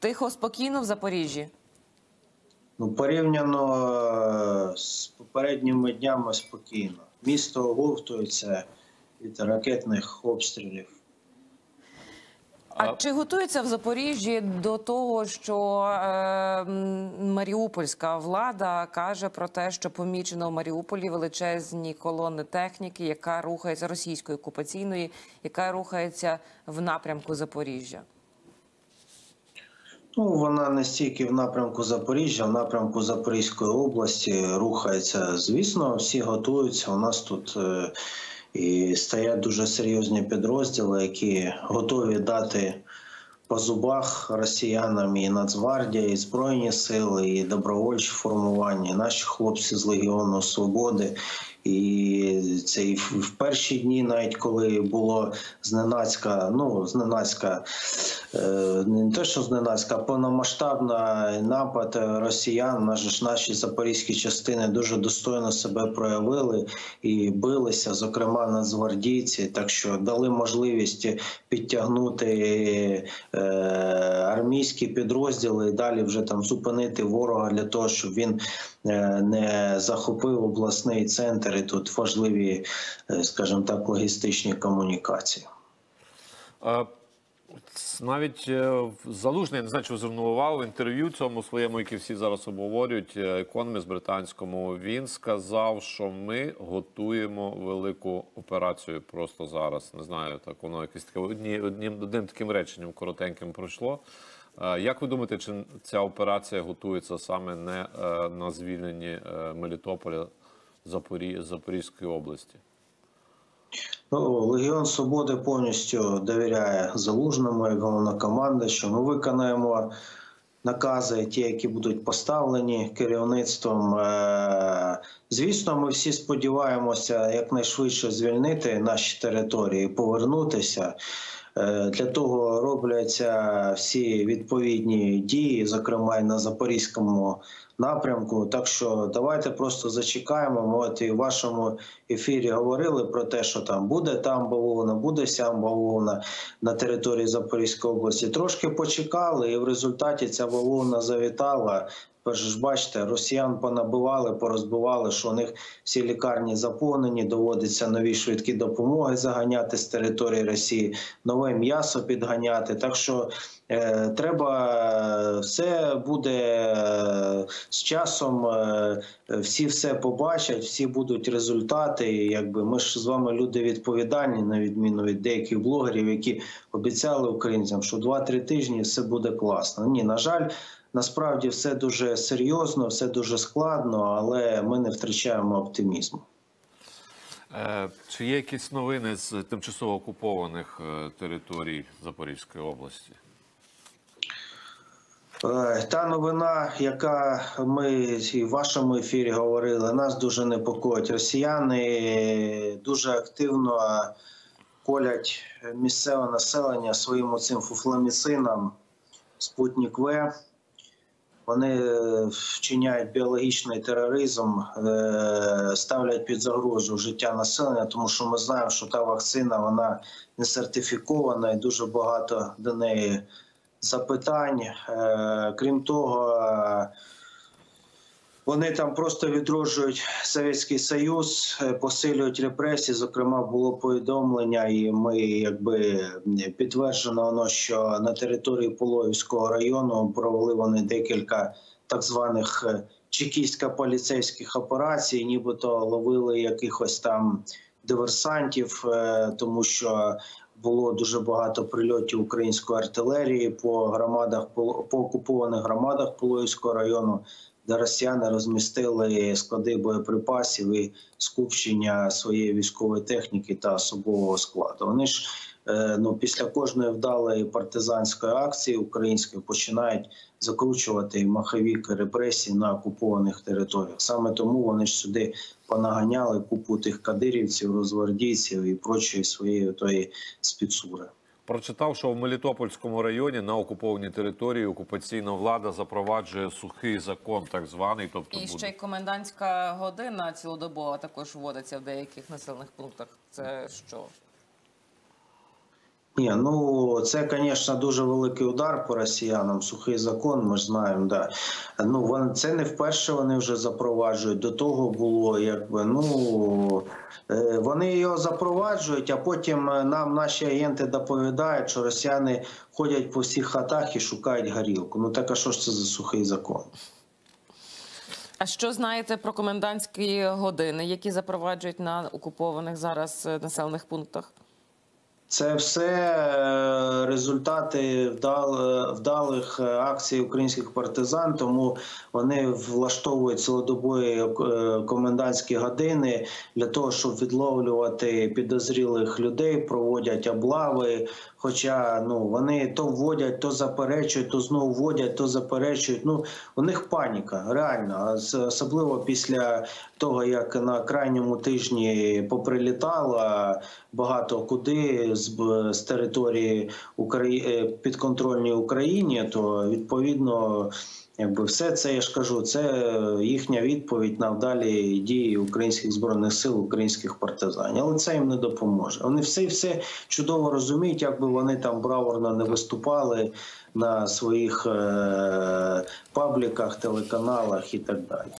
тихо, спокійно в Запоріжжі? Ну, порівняно з попередніми днями спокійно. Місто оговтується від ракетних обстрілів. А чи готується в Запоріжжі до того, що маріупольська влада каже про те, що помічено в Маріуполі величезні колони техніки, яка рухається російської окупаційної, яка рухається в напрямку Запоріжжя? Ну, вона не стільки в напрямку Запоріжжя, в напрямку Запорізької області рухається. Звісно, всі готуються. У нас тут і стоять дуже серйозні підрозділи, які готові дати по зубах росіянам і Нацгвардія, і Збройні сили, і добровольчі формування, і наші хлопці з Легіону Свободи. І це і в перші дні, навіть коли було зненацька, не те, що зненацька, а повномасштабний напад росіян, наші запорізькі частини дуже достойно себе проявили і билися, зокрема нацгвардійці, так що дали можливість підтягнути армійські підрозділи і далі вже там зупинити ворога для того, щоб він не захопив обласний центр, і тут важливі, скажімо так, логістичні комунікації. Навіть Залужний, я не знаю, чи ви звернули увагу, в інтерв'ю цьому своєму, яке всі зараз обговорюють, Economist британському, він сказав, що ми готуємо велику операцію просто зараз. Не знаю, так воно якесь таке одним таким реченням коротеньким пройшло. Як ви думаєте, чи ця операція готується саме не на звільненні Мелітополя, Запорізької області? Легіон Свободи повністю довіряє Залужному як головнокомандуючому. Ми виконаємо накази, ті, які будуть поставлені керівництвом. Звісно, ми всі сподіваємося якнайшвидше звільнити наші території, повернутися. Для того робляться всі відповідні дії, зокрема і на Запорізькому напрямку. Так що давайте просто зачекаємо. Ми от і в вашому ефірі говорили про те, що там буде бавовна, буде сям бавовна на території Запорізької області. Трошки почекали, і в результаті ця бавовна завітала. Перше ж бачите, росіян понабивали, порозбивали, що у них всі лікарні заповнені, доводиться нові швидкі допомоги заганяти з території Росії, нове м'ясо підганяти. Так що треба, все буде з часом, всі все побачать, всі будуть результати. І якби ми ж з вами люди відповідальні, на відміну від деяких блогерів, які обіцяли українцям, що 2-3 тижні все буде класно. Ні, на жаль, насправді все дуже серйозно, все дуже складно, але ми не втрачаємо оптимізму. Чи є якісь новини з тимчасово окупованих територій Запорізької області? Та новина, яка ми і в вашому ефірі говорили, нас дуже непокоїть. Росіяни дуже активно колять місцеве населення своїм оцим фуфламіцином «Спутник В». Вони вчиняють біологічний тероризм, ставлять під загрозу життя населення, тому що ми знаємо, що та вакцина, вона не сертифікована і дуже багато до неї запитань. Крім того, вони там просто відроджують Совєтський Союз, посилюють репресії. Зокрема, було повідомлення, і ми підтверджено, що на території Пологівського району провели вони декілька так званих чекістсько-поліцейських операцій, нібито ловили якихось там диверсантів, тому що було дуже багато прильотів української артилерії по окупованих громадах Пологівського району, де росіяни розмістили склади боєприпасів і скупчення своєї військової техніки та особового складу. Вони ж після кожної вдалої партизанської акції української починають закручувати маховік репресій на окупованих територіях. Саме тому вони ж сюди понаганяли купу тих кадирівців, розвардійців і прочої своєї тої спецури. Прочитав, що в Мелітопольському районі на окупованій території окупаційна влада запроваджує сухий закон, так званий. Тобто і ще й комендантська година цілодобова також вводиться в деяких населених пунктах. Це що? Ні, ну це, звісно, дуже великий удар по росіянам. Сухий закон, ми ж знаємо. Да. Ну це не вперше вони вже запроваджують. До того було якби вони його запроваджують, а потім нам наші агенти доповідають, що росіяни ходять по всіх хатах і шукають горілку. Ну так а що ж це за сухий закон? А що знаєте про комендантські години, які запроваджують на окупованих зараз населених пунктах? Це все результати вдалих акцій українських партизан, тому вони влаштовують цілодобові комендантські години для того, щоб відловлювати підозрілих людей, проводять облави. Хоча вони то вводять, то заперечують, то знову вводять, то заперечують. У них паніка, реально. Особливо після того, як на крайньому тижні поприлітало багато куди з території підконтрольній Україні, то відповідно все це, я ж кажу, це їхня відповідь на вдалі дії українських збройних сил, українських партизанів. Але це їм не допоможе. Вони все чудово розуміють, як би вони там браворно не виступали на своїх пабліках, телеканалах і так далі.